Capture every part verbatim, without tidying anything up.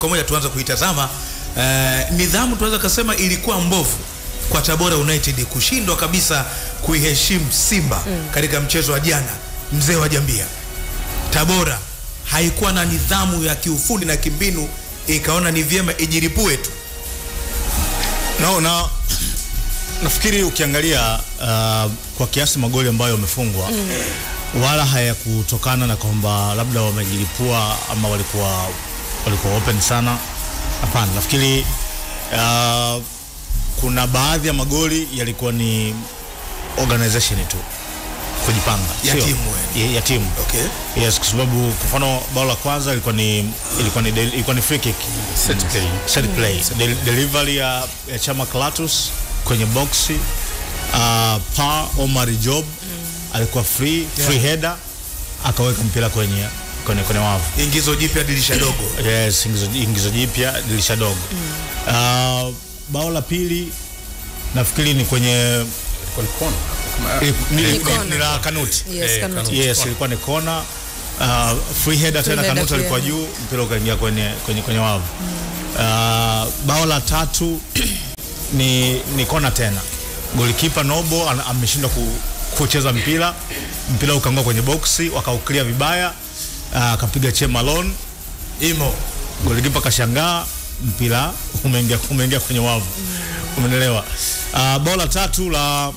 kwa moja tuanze kuitazama. Uh, nidhamu tunaweza kusema ilikuwa mbovu kwa Tabora United kushindwa kabisa kuiheshimu Simba mm. katika mchezo wa jana. Mzee wa Jambia, Tabora haikuwa na nidhamu ya kiufundi na kimbinu, ikaona ni vyema ijiripue tu. No, na nafikiri ukiangalia uh, kwa kiasi magoli ambayo yamefungwa mm. wala hayakutokana na kwamba labda wamejilipua ama walikuwa walikuwa open sana. Hapana, nafikiri uh, kuna baadhi ya magoli yalikuwa ni organization tu, kujipanga ya timu ya, ya timu. Okay. Yes, kwa sababu kwa mfano bao la kwanza ilikuwa ni ilikuwa ni ilikuwa ni free kick, set play, set play. Mm. De, delivery ya, ya Chama Klatus kwenye boxi, uh, pa Omar Job mm. alikuwa free, yeah. free header, akaweka mpira kwenye kwenye kwenye wavu. Ingizo jipya dirisha dogo. Yes, ingizo ingizo jipya dirisha dogo. Mm. Uh, bao la pili nafikiri ni kwenye kona. Ni, ni, ni la Kanuti. Yes, eh, Kanuti. Yes, ilikuwa ni kona. Uh, free header tena Kanuti alikuwa juu, mpira ukaingia kwenye kwenye kwenye wavu. Mm. Uh, bao la tatu ni ni kona tena. Goalkeeper Nobo ameshindwa ku, kucheza mpira. Mpira ukaanguka kwenye boxi, wakauklia vibaya. Akapiga uh, Chema Malone. Imo. Goalkeeper kashangaa, mpira umeingia umeingia kwenye wavu. Mm. Umeelewa? Uh, bao la tatu la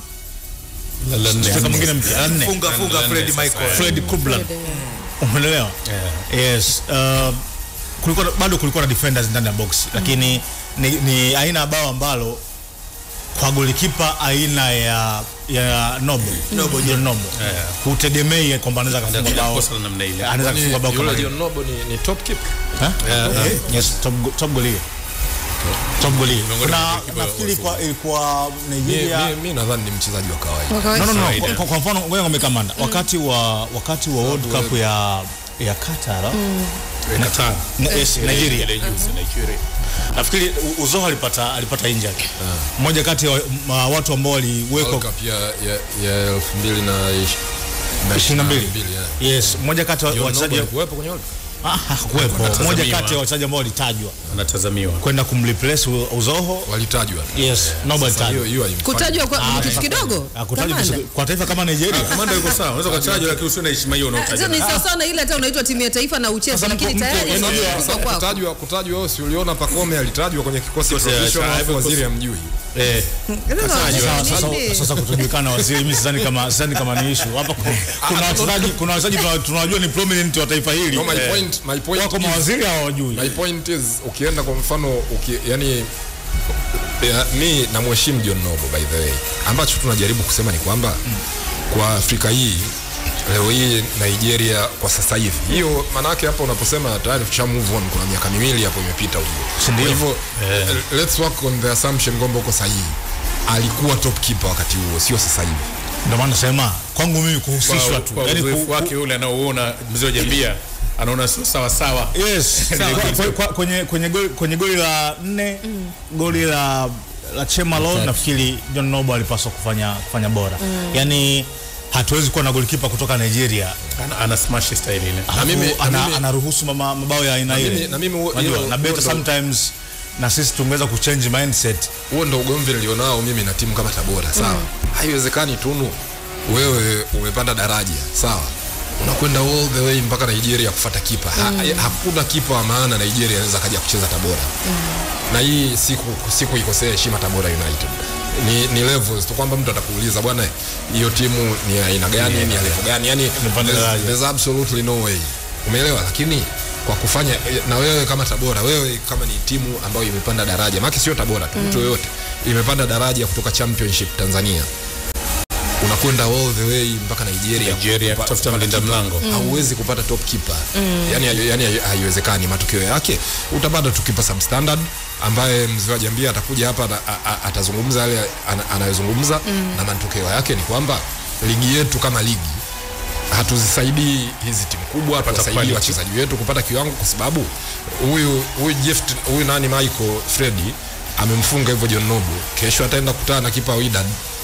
Mchezo mwingine mpya nne. Funga funga Fred Michael. Fred Kublan. Umeelewa? Yeah. Yes. Uh, kulikuwa bado kulikuwa na defenders ndani ya box, mm. lakini ni, ni aina ya bao ambalo kwa goalkeeper aina ya ya Nobo. Nobo John Nobo. Hutegemei kwamba anaweza kufunga bao. Anaweza kufunga bao kama John Nobo ni, ni top keeper. Eh? Yeah. Yeah. Yes, top top goalie. Top goalie. Na nafikiri kwa ilikuwa Nigeria. Mimi mimi nadhani ni mchezaji wa kawaida. No no no. Kwa, kwa mfano ngoja ngome kamanda. Mm. Wakati wa wakati wa World Cup ya ya Qatar. Mm. Qatar. Yes, Nigeria. Nigeria. Nafikiri Uzoho alipata alipata injury. Mmoja kati ya watu ambao waliwekwa World Cup ya ya ya elfu mbili na ishirini na mbili. Yes, mmoja kati ya wachezaji kuwepo kwenye World Cup. Ah, hakuwepo. Mmoja kati ya wachezaji ambao walitajwa anatazamiwa kwenda kumreplace Uzoho, walitajwa. Yes, nobody tajwa. Kutajwa kwa kitu kidogo. Kutajwa kwa taifa kama Nigeria. Kamanda yuko sawa. Unaweza kutajwa lakini usio na heshima hiyo unaotajwa. Ni sawa sana ile hata unaitwa timu ya taifa na ucheze, lakini tayari kutajwa kutajwa wewe si uliona Pacome alitajwa kwenye kikosi professional hapo, waziri amjui. Eh. Sasa sasa kutojulikana waziri, mimi sidhani kama sidhani kama ni issue. Hapa kuna wachezaji kuna wachezaji tunawajua ni prominent wa taifa hili. No, my point my point wako mawaziri hawajui. My point is ukienda kwa mfano uki, yani ya, mi na mheshimu John Nobo by the way. Ambacho tunajaribu kusema ni kwamba mm. kwa Afrika hii leo hii Nigeria kwa sasa hivi. Hiyo maana yake hapo unaposema tayari tusha move on, kuna miaka miwili hapo imepita huko. Kwa hivyo yeah. let's work on the assumption kwamba uko sahihi. Alikuwa top keeper wakati huo, sio sasa hivi. Ndio maana nasema kwangu mimi kuhusishwa tu. Yaani uzoefu wake ule anaoona mzee wa Jambia anaona sawa sawa. Yes. Kwenye kwenye goli kwenye goli la nne, mm. goli la la Chema Malone, nafikiri John Nobo alipaswa kufanya kufanya bora. Mm. Yaani hatuwezi kuwa na goalkeeper kutoka Nigeria ana, ana smash style ile. Na mimi anaruhusu mama mabao ya aina ile. Na mimi na better sometimes na sisi tungeweza kuchange mindset. Huo ndio ugomvi nilionao mimi na timu kama Tabora, sawa? Mm. Haiwezekani Tunu wewe umepanda daraja, sawa? Unakwenda all the way mpaka Nigeria kufuata kipa. Mm. Ha, hakuna kipa wa maana Nigeria anaweza kaja kucheza Tabora. Mm. Na hii siku siku ikosea heshima Tabora United. Ni ni levels tu kwamba mtu atakuuliza bwana hiyo timu ni aina gani, ni level gani? Yaani there's, there's absolutely no way. Umeelewa? Lakini kwa kufanya na wewe kama Tabora, wewe kama ni timu ambayo imepanda daraja, maana sio Tabora tu, mtu yote imepanda daraja kutoka Championship Tanzania. Unakwenda all the way mpaka Nigeria, Nigeria kutafuta mlinda mlango. Mm. Hauwezi kupata top keeper. Mm. Yaani yani haiwezekani. Matokeo yake utapata tu keeper substandard ambaye mzee wa Jambia atakuja hapa atazungumza yale anayozungumza. Mm. Na matokeo yake ni kwamba ligi yetu kama ligi hatuzisaidii hizi timu kubwa, tunasaidii wachezaji wetu kupata kiwango, kwa sababu huyu huyu Geof huyu nani Michael Freddy amemfunga hivyo John Nobo. Kesho ataenda kukutana na kipa Wydad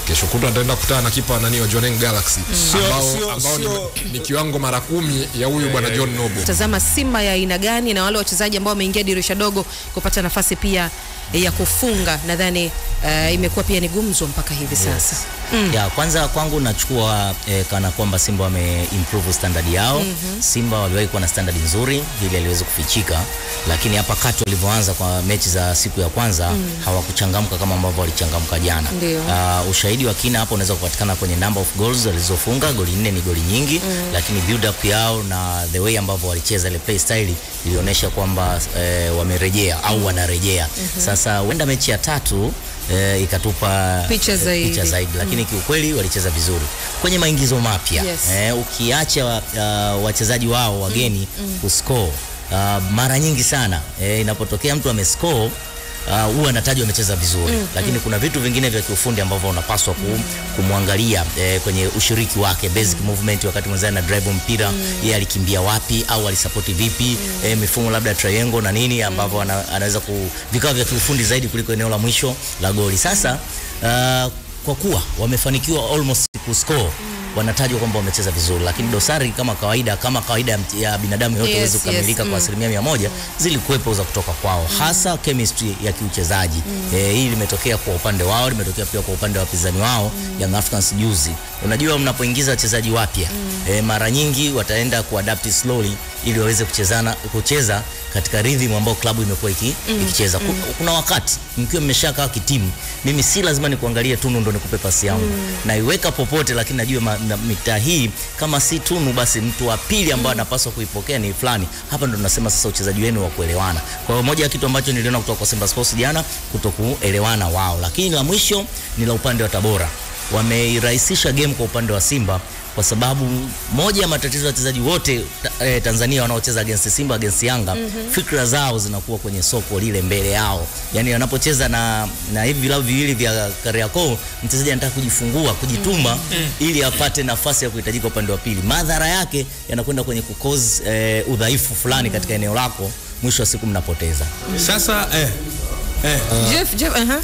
Kesho kutwa ataenda kukutana na kipa nani wa Jwaneng Galaxy Sio- ambao, sio- ambao sio- ni, ni kiwango mara kumi ya huyu bwana John Nobo. Tazama Simba ya aina gani na wale wachezaji ambao wameingia dirisha dogo kupata nafasi pia ya kufunga, nadhani uh, imekuwa pia ni gumzo mpaka hivi sasa. Mm. Ya kwanza kwangu nachukua eh, kana kwamba Simba wame improve standard yao. Mm-hmm. Simba waliwahi kuwa na standard nzuri, hili aliweza kufichika, lakini hapa kati walivyoanza kwa mechi za siku ya kwanza mm. hawakuchangamka kama ambavyo walichangamka jana. Uh, ushahidi wa kina hapo unaweza kupatikana kwenye number of goals walizofunga, goli nne ni goli nyingi, mm. lakini build up yao na the way ambavyo walicheza ile play style ilionyesha kwamba eh, wamerejea mm. au wanarejea. Mm-hmm. Sasa huenda mechi ya tatu E, ikatupa picha zaidi, picha zaidi. Lakini mm. kiukweli walicheza vizuri kwenye maingizo mapya. Yes. E, ukiacha uh, wachezaji wao wageni mm. kuscore uh, mara nyingi sana e, inapotokea mtu amescore huwa uh, anatajwa amecheza vizuri mm, lakini mm. kuna vitu vingine vya kiufundi ambavyo unapaswa kum, kumwangalia eh, kwenye ushiriki wake, basic mm. movement, wakati mwenzani na drive mpira mm. yeye alikimbia wapi au alisupport vipi, mm. eh, mifumo labda triangle na nini ambavyo mm. ana, anaweza ku vikao vya kiufundi zaidi kuliko eneo la mwisho la goli. Sasa uh, kwa kuwa wamefanikiwa almost kuscore mm. wanatajwa kwamba wamecheza vizuri, lakini dosari kama kawaida kama kawaida ya binadamu yote huwezi yes, kukamilika yes, kwa asilimia mia moja mm. zilikuwepo za kutoka kwao mm. hasa chemistry ya kiuchezaji mm. e, hii limetokea kwa upande wao, limetokea pia kwa upande wa wapinzani wao mm. Young Africans juzi. Unajua mnapoingiza wachezaji wapya mm. e, mara nyingi wataenda kuadapt slowly ili waweze kuchezana kucheza katika rhythm ambayo klabu imekuwa iki, mm. ikicheza. Mm. Kuna wakati mkiwa mmeshakaa kitimu, mimi si lazima nikuangalie Tunu ndo nikupe pasi yangu mm. na iweka popote, lakini najua mitaa hii kama si Tunu basi mtu wa pili ambaye anapaswa mm. kuipokea ni fulani. Hapa ndo tunasema sasa uchezaji wenu wa kuelewana. Kwa hiyo moja ya kitu ambacho niliona kutoka kwa Simba Sports jana, kutokuelewana wao. Lakini la mwisho ni la upande wa Tabora. Wameirahisisha game kwa upande wa Simba kwa sababu moja ya matatizo ya wachezaji wote eh, Tanzania wanaocheza against Simba against Yanga, mm-hmm. fikra zao zinakuwa kwenye soko lile mbele yao. Yaani wanapocheza na na hivi vilabu viwili vya Kariakoo, mchezaji anataka kujifungua, kujituma mm-hmm. ili apate nafasi ya kuhitajika upande wa pili. Madhara yake yanakwenda kwenye kucause eh, udhaifu fulani mm-hmm. katika eneo lako, mwisho wa siku mnapoteza. Sasa eh eh uh, Geof Geof uh-huh.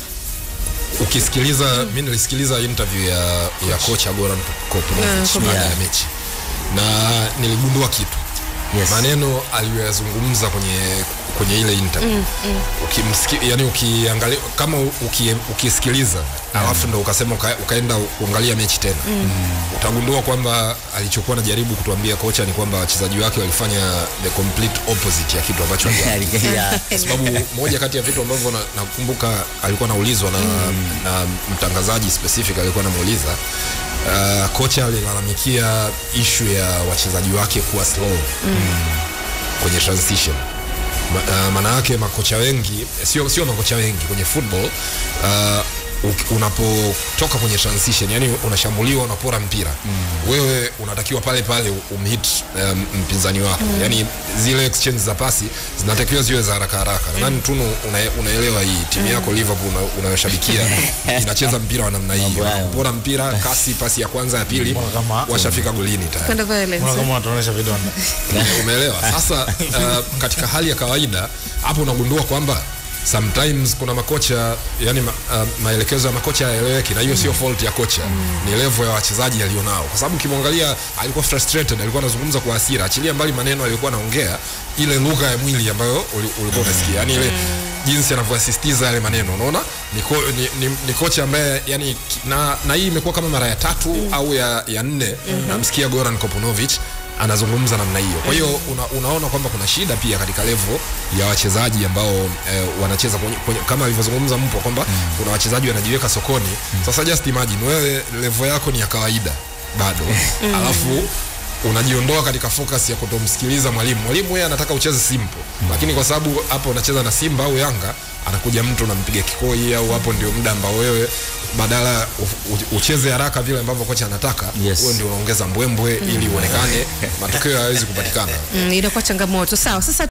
Ukisikiliza mm. mimi nilisikiliza interview ya ya kocha Goran Kopunovic baada yeah. ya mechi na niligundua kitu. Yes. Maneno aliyozungumza kwenye kwenye ile interview. Mm, mm. Ukimsikia, yani ukiangalia kama uki, ukisikiliza mm. alafu ndo ukasema uka, ukaenda kuangalia mechi tena. Mm. Utagundua kwamba alichokuwa anajaribu kutuambia kocha ni kwamba wachezaji wake walifanya the complete opposite ya kitu ambacho alifanya. Kwa sababu moja kati ya vitu ambavyo nakumbuka na alikuwa anaulizwa na, mm. na mtangazaji specific alikuwa anamuuliza Uh, kocha alilalamikia issue ya wachezaji wake kuwa slow mm. kwenye transition. Ma, uh, maana yake makocha wengi sio sio makocha wengi kwenye football uh, unapotoka kwenye transition, yani unashambuliwa, unapora mpira mm. wewe unatakiwa pale pale umhit um, mpinzani wako mm. yani zile exchange za pasi zinatakiwa ziwe za haraka haraka. mm. Nadhani Tunu una, unaelewa hii timu mm. yako Liverpool unayoshabikia una inacheza mpira wa namna hii, unapora mpira kasi, pasi ya kwanza ya pili washafika golini tayari, kama wataonesha vidonda. Umeelewa? Sasa uh, katika hali ya kawaida hapo unagundua kwamba sometimes kuna makocha yani ma, uh, maelekezo ya makocha yaeleweki, na hiyo sio fault ya kocha mm. ni level ya wachezaji alionao, kwa sababu kimwangalia alikuwa frustrated, alikuwa anazungumza kwa hasira, achilia mbali maneno alikuwa anaongea, ile lugha ya mwili ambayo ulikuwa unasikia, yani ile jinsi anavyosisitiza yale maneno, unaona ni, ko, ni, ni, ni kocha ambaye yani na, na hii imekuwa kama mara ya tatu mm. au ya, ya nne mm-hmm. namsikia Goran Kopunovic anazungumza namna hiyo. Kwa hiyo una, unaona kwamba kuna shida pia katika level ya wachezaji ambao eh, wanacheza kwenye, kwenye, kama alivyozungumza Mpo kwamba mm. kuna wachezaji wanajiweka sokoni. Mm. Sasa just imagine wewe level yako ni ya kawaida bado. Mm. Alafu unajiondoa katika focus ya kutomsikiliza mwalimu. Mwalimu yeye anataka ucheze simple. Mm. Lakini kwa sababu hapo unacheza na Simba au Yanga, anakuja mtu unampiga kikoi, au hapo ndio muda ambao wewe badala ucheze haraka vile ambavyo kocha anataka, yes. wewe ndio unaongeza mbwembwe mm. ili uonekane matokeo hayawezi kupatikana. Mm, inakuwa changamoto. Sawa, sasa